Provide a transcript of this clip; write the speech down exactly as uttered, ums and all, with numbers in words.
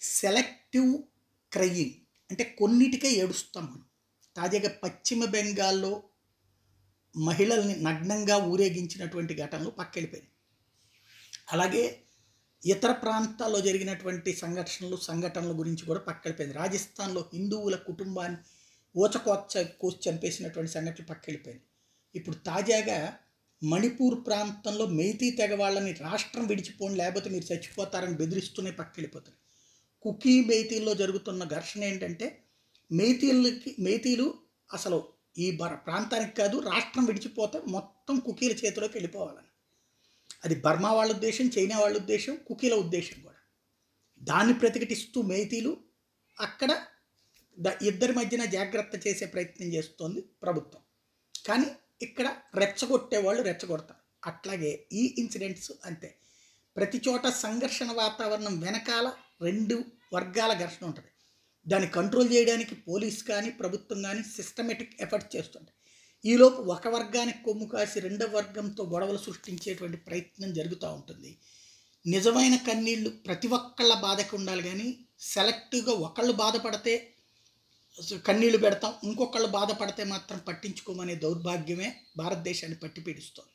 Selective crying అంటే కొన్నిటికే ఏడుస్తాం మనం. తాజాగా పశ్చిమ బెంగాల్లో మహిళల్ని నగ్నంగా ఊరేగించినటువంటి ఘటనలు పక్కెళ్ళిపోయినాయి. అలాగే ఇతర ప్రాంతాల్లో జరిగినటువంటి సంఘర్షణలు సంఘటనల గురించి కూడా పక్కెళ్ళిపోయింది. రాజస్థాన్లో హిందువుల కుటుంబాన్ని ఊచకోచ కోసి చంపేసినటువంటి సంఘటనలు పక్కెళ్ళిపోయింది. ఇప్పుడు తాజాగా మణిపూర్ ప్రాంతంలో మెయితీ తెగ వాళ్ళని రాష్ట్రం విడిచిపోండి లేకపోతే మీరు చచ్చిపోతారని బెదిరిస్తూనే పక్కెళ్ళిపోతుంది. కుకీ మెయితీల్లో జరుగుతున్న ఘర్షణ ఏంటంటే మెయితీలకి మెయితీలు అసలు ఈ బర ప్రాంతానికి కాదు రాష్ట్రం విడిచిపోతే మొత్తం కుకీల చేతిలోకి వెళ్ళిపోవాలని. అది బర్మా వాళ్ళ ఉద్దేశం, చైనా వాళ్ళ ఉద్దేశం, కుకీల ఉద్దేశం కూడా. దాన్ని ప్రతిఘటిస్తూ మెయితీలు అక్కడ ద ఇద్దరి మధ్యన జాగ్రత్త చేసే ప్రయత్నం చేస్తోంది ప్రభుత్వం. కానీ ఇక్కడ రెచ్చగొట్టే వాళ్ళు రెచ్చగొడతారు. అట్లాగే ఈ ఇన్సిడెంట్స్ అంతే. ప్రతి చోట సంఘర్షణ వాతావరణం వెనకాల రెండు వర్గాల ఘర్షణ ఉంటుంది. దాన్ని కంట్రోల్ చేయడానికి పోలీస్ కానీ ప్రభుత్వం కానీ సిస్టమేటిక్ ఎఫర్ట్స్ చేస్తుంది. ఈలోపు ఒక వర్గానికి కొమ్ము కాసి రెండవ వర్గంతో గొడవలు సృష్టించేటువంటి ప్రయత్నం జరుగుతూ ఉంటుంది. నిజమైన కన్నీళ్ళు ప్రతి ఒక్కళ్ళ బాధకు ఉండాలి, కానీ సెలెక్టివ్గా ఒకళ్ళు బాధపడితే కన్నీళ్లు పెడతాం, ఇంకొకళ్ళు బాధపడితే మాత్రం పట్టించుకోమనే దౌర్భాగ్యమే భారతదేశాన్ని పట్టి పీడిస్తోంది.